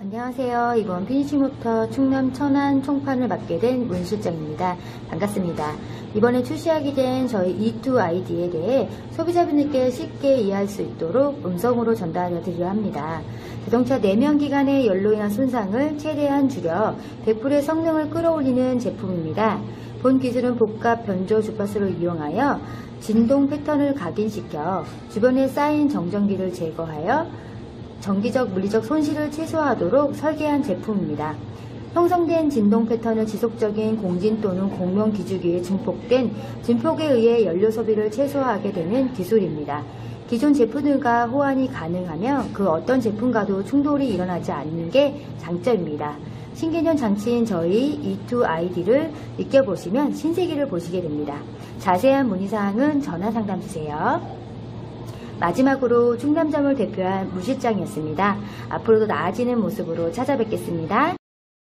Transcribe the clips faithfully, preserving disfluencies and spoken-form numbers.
안녕하세요. 이번 피니쉬모터 충남 천안 총판을 맡게 된 문 실장입니다. 반갑습니다. 이번에 출시하게 된 저희 이 투 아이디에 대해 소비자분들께 쉽게 이해할 수 있도록 음성으로 전달해 드리려 합니다. 자동차 내면기관의 열로 인한 손상을 최대한 줄여 백 퍼센트의 성능을 끌어올리는 제품입니다. 본 기술은 복합 변조 주파수를 이용하여 진동 패턴을 각인시켜 주변에 쌓인 정전기를 제거하여 전기적, 물리적 손실을 최소화하도록 설계한 제품입니다. 형성된 진동 패턴은 지속적인 공진 또는 공명 기주기에 증폭된 증폭에 의해 연료 소비를 최소화하게 되는 기술입니다. 기존 제품들과 호환이 가능하며 그 어떤 제품과도 충돌이 일어나지 않는 게 장점입니다. 신개념 장치인 저희 이 투 아이디를 느껴보시면 신세계를 보시게 됩니다. 자세한 문의사항은 전화 상담 주세요. 마지막으로 충남점을 대표한 무 실장이었습니다. 앞으로도 나아지는 모습으로 찾아뵙겠습니다.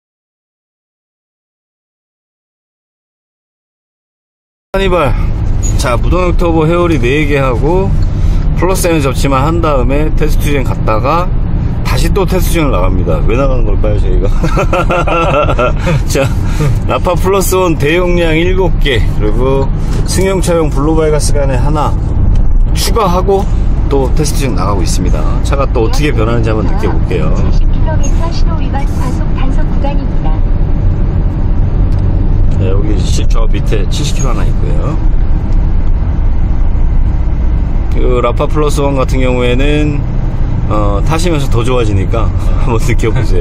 카니발, 자 무동 터보 헤어리 네 개 하고 플러스에는 접지만 한 다음에 테스트 주행 갔다가 다시 또 테스트 주행을 나갑니다. 왜 나가는 걸까요 저희가? 자 라파 플러스 원 대용량 일곱 개 그리고 승용차용 블루바이가스간에 하나 추가하고 또 테스트 주행 나가고 있습니다. 차가 또 어떻게 변하는지 한번 느껴볼게요. 칠십 킬로미터 신호 위반 과속 단속 구간입니다. 네, 여기 저 밑에 칠십 킬로미터 하나 있고요. 그 라파 플러스 원 같은 경우에는 어, 타시면서 더 좋아지니까 한번 느껴보세요.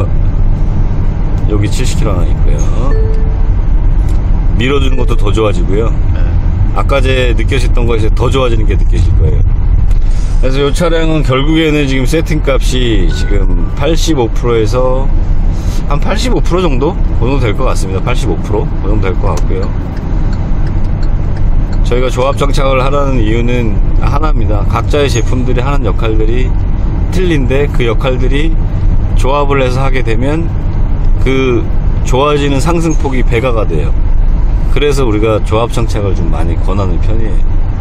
여기 칠십 킬로미터 하나 있고요. 밀어주는 것도 더 좋아지고요. 아까 제 느껴졌던 것에서 더 좋아지는 게 느껴질 거예요. 그래서 이 차량은 결국에는 지금 세팅 값이 지금 팔십오 퍼센트에서 한 팔십오 퍼센트 정도? 그 정도 될 것 같습니다. 팔십오 퍼센트? 그 정도 될 것 같고요. 저희가 조합 장착을 하라는 이유는 하나입니다. 각자의 제품들이 하는 역할들이 틀린데 그 역할들이 조합을 해서 하게 되면 그 좋아지는 상승폭이 배가가 돼요. 그래서 우리가 조합 장착을 좀 많이 권하는 편이에요.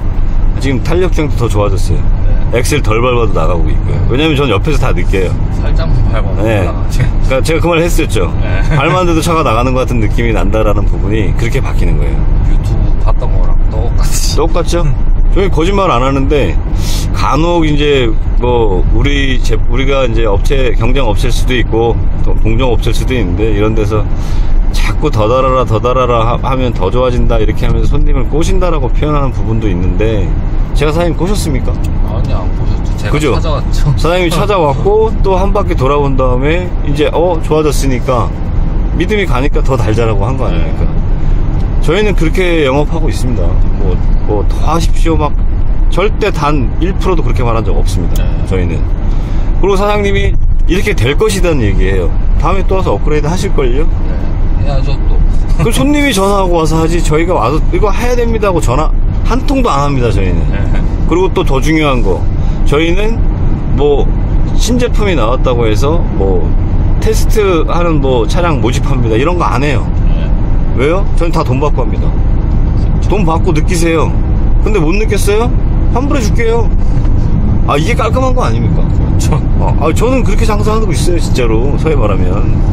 지금 탄력 주행도 더 좋아졌어요. 네. 엑셀 덜 밟아도 나가고 있고요. 왜냐면 전 옆에서 다 느껴요. 살짝만 밟아도 네. 나가지. 그러니까 제가 그 말을 했었죠. 네. 밟았는데도 차가 나가는 것 같은 느낌이 난다라는 부분이 그렇게 바뀌는 거예요. 유튜브 봤던 거랑 똑같이. 똑같죠? 저희 거짓말 안 하는데 간혹 이제 뭐 우리 제, 우리가 이제 업체 경쟁 업체일 수도 있고 또 공정 업체일 수도 있는데 이런 데서 자꾸 더 달아라 더 달아라 하면 더 좋아진다 이렇게 하면서 손님을 꼬신다라고 표현하는 부분도 있는데 제가 사장님 꼬셨습니까? 아니 안 꼬셨죠. 제가 그죠? 찾아왔죠. 사장님이 찾아왔고 또 한 바퀴 돌아본 다음에 이제 어 좋아졌으니까 믿음이 가니까 더 달자라고 한 거 아닙니까? 네. 저희는 그렇게 영업하고 있습니다. 뭐, 뭐 더 하십시오 막 절대 단 일 퍼센트도 그렇게 말한 적 없습니다. 네. 저희는. 그리고 사장님이 이렇게 될 것이라는 얘기예요. 다음에 또 와서 업그레이드 하실걸요? 네. 해야죠 또. 그럼 손님이 전화하고 와서 하지 저희가 와서 이거 해야 됩니다 하고 전화 한 통도 안 합니다 저희는. 네. 그리고 또 더 중요한 거 저희는 뭐 신제품이 나왔다고 해서 뭐 테스트 하는 뭐 차량 모집합니다 이런 거 안 해요. 네. 왜요? 저는 다 돈 받고 합니다. 돈 받고 느끼세요. 근데 못 느꼈어요? 환불해 줄게요. 아 이게 깔끔한 거 아닙니까? 그렇죠. 아, 아 저는 그렇게 장사하고 있어요 진짜로 소위 말하면.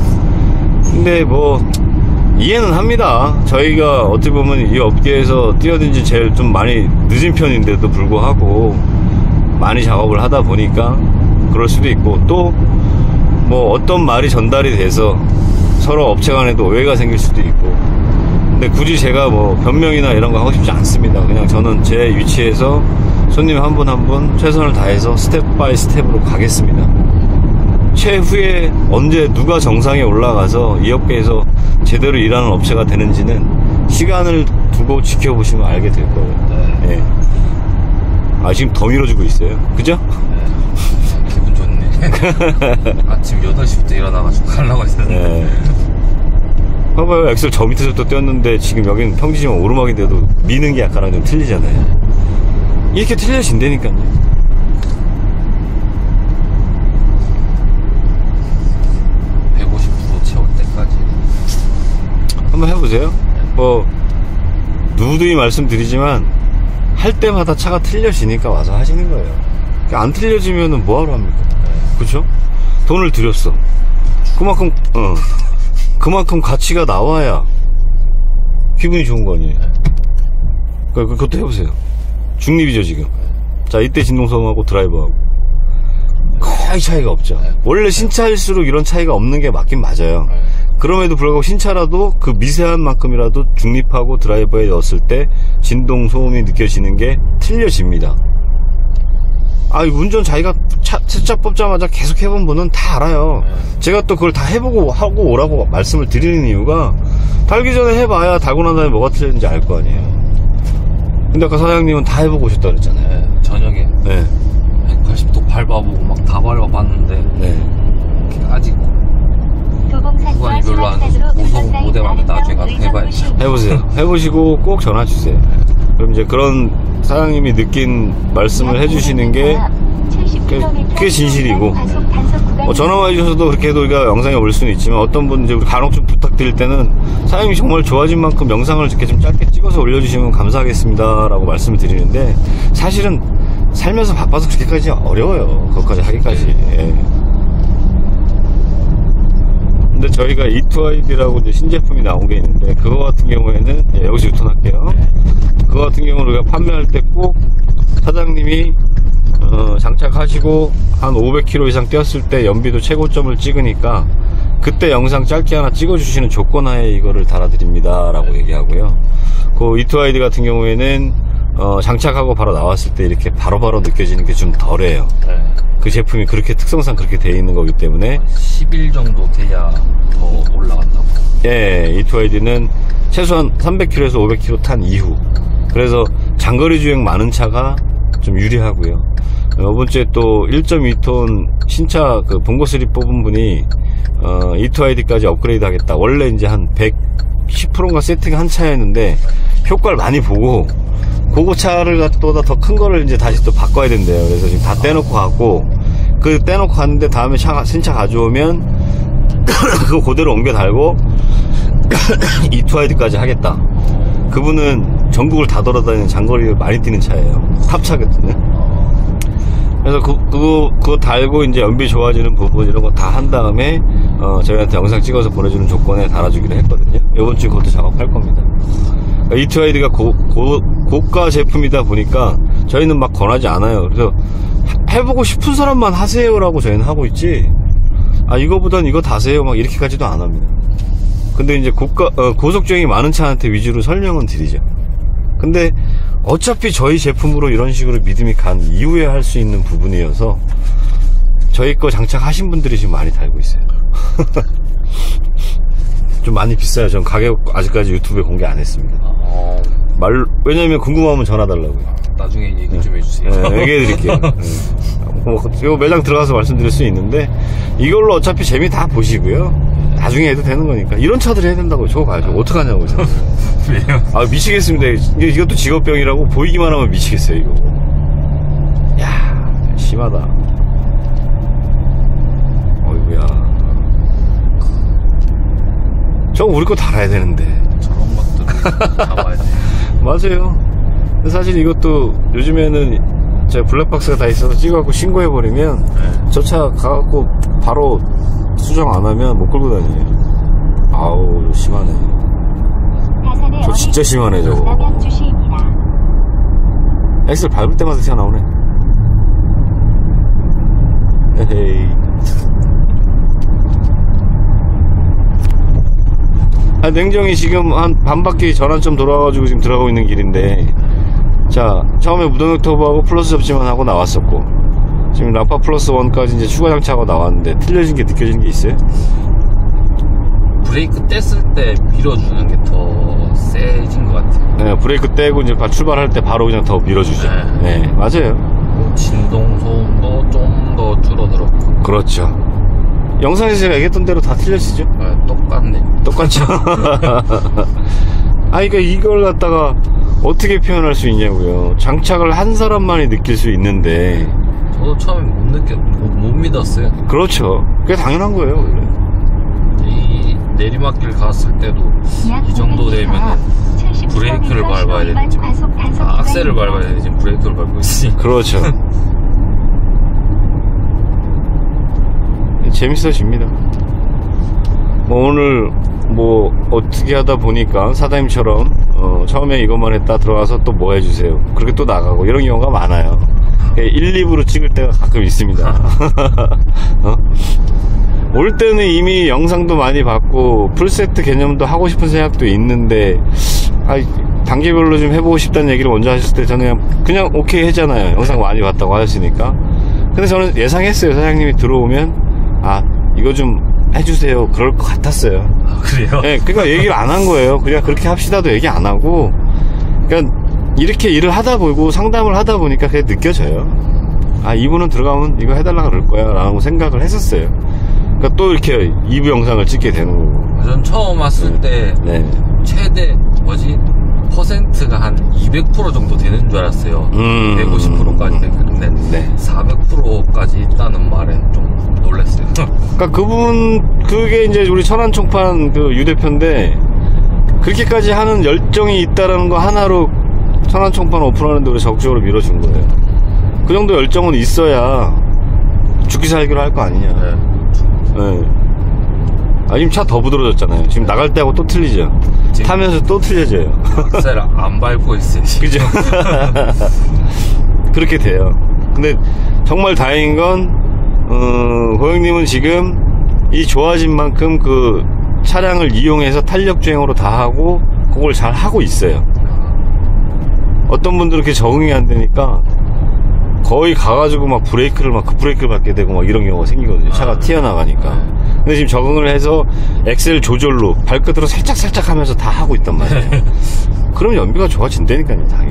근데 뭐 이해는 합니다. 저희가 어떻게 보면 이 업계에서 뛰어든 지 제일 좀 많이 늦은 편인데도 불구하고 많이 작업을 하다 보니까 그럴 수도 있고 또 뭐 어떤 말이 전달이 돼서 서로 업체 간에도 오해가 생길 수도 있고 근데 굳이 제가 뭐 변명이나 이런 거 하고 싶지 않습니다. 그냥 저는 제 위치에서 손님 한 분 한 분 최선을 다해서 스텝 바이 스텝으로 가겠습니다. 최후에 언제 누가 정상에 올라가서 이 업계에서 제대로 일하는 업체가 되는지는 시간을 두고 지켜보시면 알게 될 거예요. 네. 네. 아 지금 더 밀어주고 있어요. 그죠? 네. 기분 좋네. 아침 여덟 시부터 일어나가지고 가려고 했었는데. 네. 봐봐요. 엑셀 저 밑에서부터 뛰었는데 지금 여기는 평지지만 오르막인데도 미는 게 약간은 좀 틀리잖아요. 이렇게 틀려진다니까요. 백오십 퍼센트 채울 때까지 한번 해보세요. 뭐 누누이 말씀드리지만 할 때마다 차가 틀려지니까 와서 하시는 거예요. 안 틀려지면은 뭐하러 합니까? 그쵸? 돈을 들였어. 그만큼 어 그만큼 가치가 나와야 기분이 좋은 거 아니에요. 그러니까 그것도 해보세요. 중립이죠 지금. 자, 이때 진동소음하고 드라이버하고 거의 차이가 없죠. 원래 신차일수록 이런 차이가 없는 게 맞긴 맞아요. 그럼에도 불구하고 신차라도 그 미세한 만큼이라도 중립하고 드라이버에 넣었을 때 진동소음이 느껴지는 게 틀려집니다. 아, 운전 자기가 차, 차 뽑자마자 계속 해본 분은 다 알아요. 제가 또 그걸 다 해보고 하고 오라고 말씀을 드리는 이유가, 달기 전에 해봐야 달고 난 다음에 뭐가 틀렸는지 알 거 아니에요. 근데 아까 사장님은 다 해보고 오셨다 그랬잖아요. 네, 저녁에 네. 백팔십 도 밟아보고 막 다 밟아봤는데 네. 아직 구간이 별로 안 좋아서 고속 모델하면 나중에 가서 해봐야지. 해보세요. 해보시고 꼭 전화 주세요. 그럼 이제 그런 사장님이 느낀 말씀을 해주시는 게 꽤, 꽤 진실이고, 뭐 전화만 해주셔도 그렇게 해도 우리가 영상에 올 수는 있지만, 어떤 분 이제 우리 간혹 좀 부탁드릴 때는 사장님이 정말 좋아진 만큼 영상을 이렇게 좀 짧게 찍어서 올려주시면 감사하겠습니다 라고 말씀을 드리는데, 사실은 살면서 바빠서 그렇게까지 어려워요. 그것까지 하기까지. 예. 근데 저희가 이투아이디라고 이제 신제품이 나온 게 있는데, 그거 같은 경우에는, 예, 여기서 유턴할게요. 그거 같은 경우는 우리가 판매할 때 꼭 사장님이 어, 장착하시고 한 오백 킬로미터 이상 뛰었을 때 연비도 최고점을 찍으니까 그때 영상 짧게 하나 찍어주시는 조건하에 이거를 달아드립니다 라고 얘기하고요. 그 이투아이디 같은 경우에는 어, 장착하고 바로 나왔을 때 이렇게 바로바로 느껴지는 게 좀 덜해요. 네. 그 제품이 그렇게 특성상 그렇게 돼 있는 거기 때문에 십 일 정도 돼야 더 올라간다고. 예, 이투아이디는 최소한 삼백 킬로미터에서 오백 킬로미터 탄 이후, 그래서 장거리 주행 많은 차가 좀 유리하고요. 이번 주에 또 일 점 이 톤 신차 그 봉고쓰리 뽑은 분이 어, 이투아이디까지 업그레이드 하겠다. 원래 이제 한 백십 퍼센트인가 세팅한 차였는데 효과를 많이 보고 그거 차를 갖다 더 큰 거를 이제 다시 또 바꿔야 된대요. 그래서 지금 다 떼놓고 갔고, 그 떼놓고 갔는데 다음에 차, 신차 가져오면 그거 그대로 옮겨 달고 이투아이디까지 하겠다. 그분은 전국을 다 돌아다니는 장거리를 많이 뛰는 차예요. 탑차거든요. 그래서 그, 그거, 그거 달고 이제 연비 좋아지는 부분 이런 거 다 한 다음에, 어, 저희한테 영상 찍어서 보내주는 조건에 달아주기로 했거든요. 이번 주에 그것도 작업할 겁니다. 이투아이디가 고, 고, 고가 제품이다 보니까 저희는 막 권하지 않아요. 그래서 해보고 싶은 사람만 하세요라고 저희는 하고 있지, 아, 이거보단 이거 다세요 막 이렇게까지도 안 합니다. 근데 이제 고가, 어, 고속주행이 많은 차한테 위주로 설명은 드리죠. 근데 어차피 저희 제품으로 이런 식으로 믿음이 간 이후에 할 수 있는 부분이어서 저희 거 장착하신 분들이 지금 많이 달고 있어요. 좀 많이 비싸요. 전 가격 아직까지 유튜브에 공개 안 했습니다. 어... 말, 왜냐면 궁금하면 전화 달라고요. 나중에 얘기 좀 해주세요. 네, 얘기해 드릴게요. 네. 뭐, 요 매장 들어가서 말씀드릴 수 있는데, 이걸로 어차피 재미 다 보시고요. 나중에 해도 되는 거니까. 이런 차들 해야 된다고요. 저거 가야죠. 어떡하냐고요. 왜요? 아, 미치겠습니다. 이게, 이것도 직업병이라고 보이기만 하면 미치겠어요, 이거. 야, 심하다. 어이구야. 저거 우리 거 달아야 되는데. 저런 것들을 잡아야 돼. 맞아요. 사실 이것도 요즘에는 제가 블랙박스가 다 있어서 찍어갖고 신고해버리면, 네, 저 차 가갖고 바로 수정 안 하면 못 끌고 다니에요. 아우, 심하네. 저 진짜 심하네, 저거. 엑셀 밟을 때마다 튀어나오네. 에헤이. 아, 냉정히 지금 한 반바퀴 전환점 돌아와가지고 지금 들어가고 있는 길인데, 자, 처음에 무동력 터보하고 플러스 접지만 하고 나왔었고, 지금 라파 플러스 원까지 이제 추가 장착하고 나왔는데, 틀려진 게 느껴지는 게 있어요? 브레이크 뗐을 때 밀어주는 게 더 세진 것 같아요. 네, 브레이크 떼고 이제 출발할 때 바로 그냥 더 밀어주죠. 네, 네, 맞아요. 진동 소음도 좀 더 줄어들었고. 그렇죠. 영상에서 제가 얘기했던 대로 다 틀려지죠? 네, 똑같네. 똑같죠. 아, 그러니까 이걸 갖다가 어떻게 표현할 수 있냐고요. 장착을 한 사람만이 느낄 수 있는데. 저도 처음에 못 느꼈, 못, 못 믿었어요. 그렇죠. 그게 당연한 거예요, 원래. 이 내리막길 갔을 때도 이 정도 되면은 브레이크를 밟아야 되는지, 아, 악셀을 밟아야 되는지 브레이크를 밟고 있으니. 그렇죠. 재밌어집니다. 뭐 오늘 뭐 어떻게 하다 보니까 사장님처럼 어 처음에 이것만 했다 들어가서 또 뭐 해주세요 그렇게 또 나가고 이런 경우가 많아요. 일, 이 부로 찍을 때가 가끔 있습니다. 어? 올 때는 이미 영상도 많이 봤고 풀세트 개념도 하고 싶은 생각도 있는데 아, 단계별로 좀 해보고 싶다는 얘기를 먼저 하셨을 때 저는 그냥, 그냥 오케이 했잖아요. 영상 많이 봤다고 하셨으니까. 근데 저는 예상했어요. 사장님이 들어오면 아 이거 좀 해주세요 그럴 것 같았어요. 아, 그래요? 네, 그러니까 얘기를 안 한 거예요. 그냥 그렇게 합시다도 얘기 안 하고 그러니까 이렇게 일을 하다 보고 상담을 하다 보니까 그게 느껴져요. 아 이분은 들어가면 이거 해달라 그럴 거야 라고 생각을 했었어요. 그러니까 또 이렇게 이 부 영상을 찍게 되는 거고. 전 처음 왔을 때 네. 최대 뭐지 퍼센트가 한 이백 퍼센트 정도 되는 줄 알았어요. 음. 백오십 퍼센트까지 됐는데 네. 사백 퍼센트까지 있다는 말에 좀 놀랐어요. 그러니까 그분 그게 이제 우리 천안총판 그 유 대표인데 그렇게까지 하는 열정이 있다라는 거 하나로 천안총판 오픈하는데 우리 적극적으로 밀어준 거예요. 그 정도 열정은 있어야 죽기 살기로 할 거 아니냐. 네. 네. 아, 지금 차 더 부드러워졌잖아요. 지금 나갈 때하고 또 틀리죠. 지금 타면서 또 틀려져요. 악셀 안 밟고 있어요. 그죠? 그렇게 돼요. 근데 정말 다행인 건, 어, 고객님은 지금 이 좋아진 만큼 그 차량을 이용해서 탄력주행으로 다 하고, 그걸 잘 하고 있어요. 어떤 분들은 그렇게 적응이 안 되니까, 거의 가가지고 막 브레이크를 막 급브레이크를 밟게 되고 막 이런 경우가 생기거든요. 차가 아, 튀어나가니까. 네. 근데 지금 적응을 해서 엑셀 조절로 발끝으로 살짝살짝 하면서 다 하고 있단 말이에요. 그럼 연비가 좋아진다니까요, 당연히.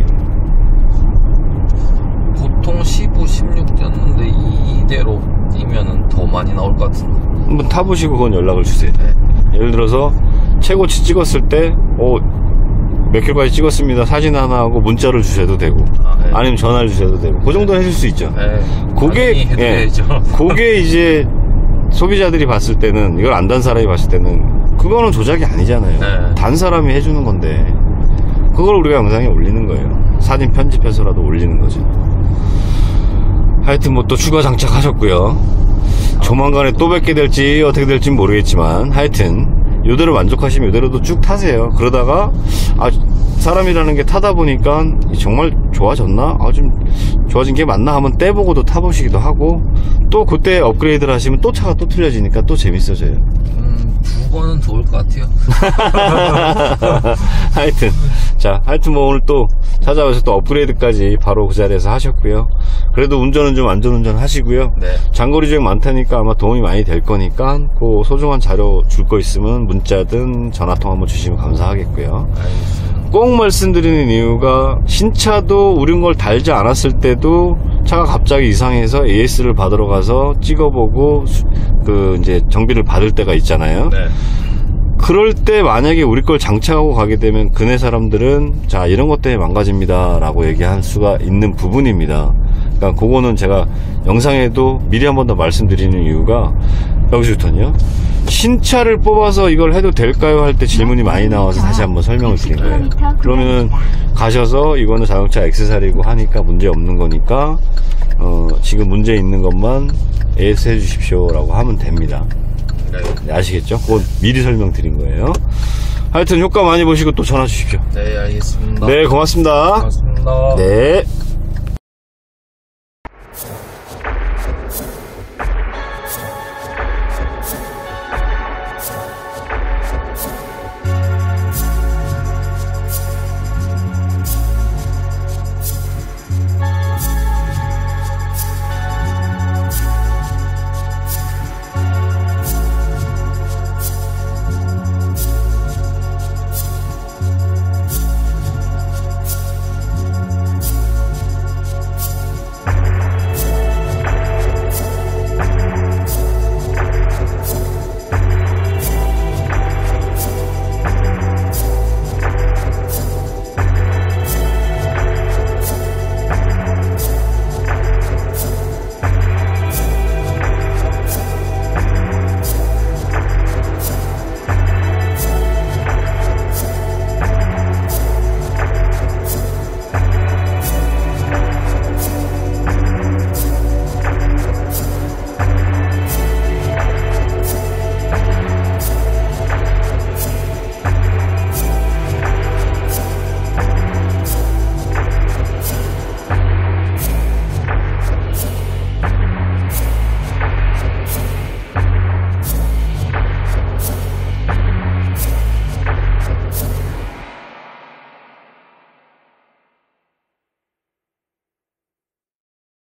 보통 십오, 십육 뛰었는데 이대로 뛰면은 더 많이 나올 것 같은데. 한번 타보시고 그건 연락을 주세요. 네. 예를 들어서 최고치 찍었을 때, 어, 몇 킬로까지 찍었습니다. 사진 하나 하고 문자를 주셔도 되고, 아, 네. 아니면 전화를 주셔도 되고, 그 정도는 해줄 수 있죠. 네. 그게, 당연히 해드려야죠. 그게 이제 소비자들이 봤을 때는, 이걸 안 단 사람이 봤을 때는, 그거는 조작이 아니잖아요. 네. 단 사람이 해주는 건데, 그걸 우리가 영상에 올리는 거예요. 사진 편집해서라도 올리는 거죠. 하여튼 뭐 또 추가 장착하셨고요. 조만간에 또 뵙게 될지 어떻게 될지 모르겠지만 하여튼 이대로 만족하시면 이대로도 쭉 타세요. 그러다가 아 사람이라는 게 타다 보니까 정말 좋아졌나? 아 좀 좋아진 게 맞나? 하면 떼보고도 타보시기도 하고 또 그때 업그레이드를 하시면 또 차가 또 틀려지니까 또 재밌어져요. 음, 두 번은 좋을 것 같아요. 하여튼 자 하여튼 뭐 오늘 또 찾아와서 또 업그레이드까지 바로 그 자리에서 하셨고요. 그래도 운전은 좀 안전운전 하시고요. 네. 장거리 주행 많다니까 아마 도움이 많이 될 거니까 그 소중한 자료 줄 거 있으면 문자든 전화통화 한번 주시면 감사하겠고요. 알겠습니다. 꼭 말씀드리는 이유가 신차도 우린 걸 달지 않았을 때도 차가 갑자기 이상해서 에이에스를 받으러 가서 찍어보고 그 이제 정비를 받을 때가 있잖아요. 네. 그럴 때 만약에 우리 걸 장착하고 가게 되면 그네 사람들은 자 이런 것 때문에 망가집니다 라고 얘기할 수가 있는 부분입니다. 그러니까 그거는 제가 영상에도 미리 한 번 더 말씀드리는 이유가 여기서부터는요. 신차를 뽑아서 이걸 해도 될까요? 할 때 질문이 많이 나와서 다시 한번 설명을 드린 거예요. 그러면은 가셔서 이거는 자동차 액세서리고 하니까 문제 없는 거니까 어, 지금 문제 있는 것만 에이에스 해 주십시오 라고 하면 됩니다. 네. 네, 아시겠죠? 그건 미리 설명드린 거예요. 하여튼 효과 많이 보시고 또 전화 주십시오. 네, 알겠습니다. 네, 고맙습니다. 고맙습니다. 네.